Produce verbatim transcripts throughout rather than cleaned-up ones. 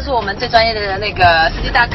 是我们最专业的那个司机大哥。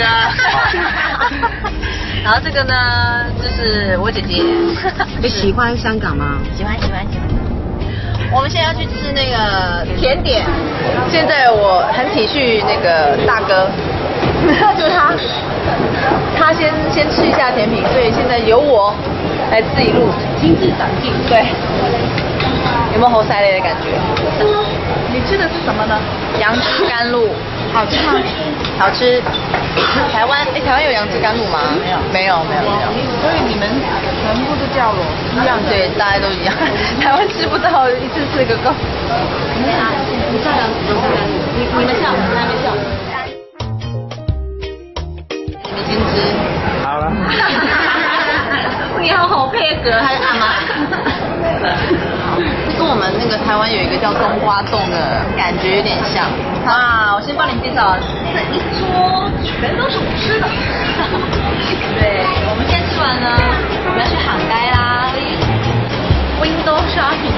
然后这个呢，就是我姐姐。 你喜欢香港吗？ 喜欢喜欢喜欢。我们现在要去吃那个甜点。现在我很体恤那个大哥，就是他，他先先吃一下甜品，所以现在由我来自己录， 亲自掌镜。 对。有没有猴塞雷的感觉？ 你吃的是什么呢？ 杨枝甘露， 好吃吗？ 好吃。台湾，哎，台湾有杨枝甘露吗？ 没有， 没有，没有，没有。 所以你们全部都叫了一样， 对，大家都一样。台湾吃不到，一次吃个够。 你啊，你叫杨枝甘露，你你们笑，我们还没笑。 你先吃。 好了。 你好好配合，还按吗？跟我们那个台湾有一个叫冬瓜冻的感觉有点像。啊，我先帮你介绍，这一桌全都是我吃的。对，我们现在吃完呢，我们要去杭街啦 ，window shopping。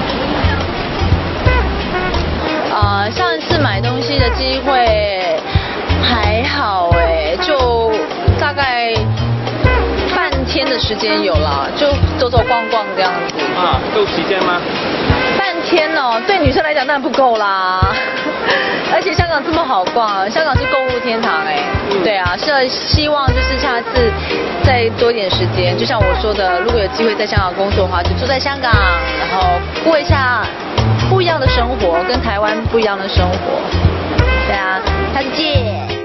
呃，上一次买东西的机会还好哎，就大概半天的时间有了，就走走逛逛这样子。 啊，够时间吗？ 半天哦，对女生来讲当然不够啦。而且香港这么好逛，香港是购物天堂哎。嗯、对啊，是希望就是下次再多一点时间，就像我说的，如果有机会在香港工作的话，就住在香港，然后过一下不一样的生活，跟台湾不一样的生活。对啊，下次见。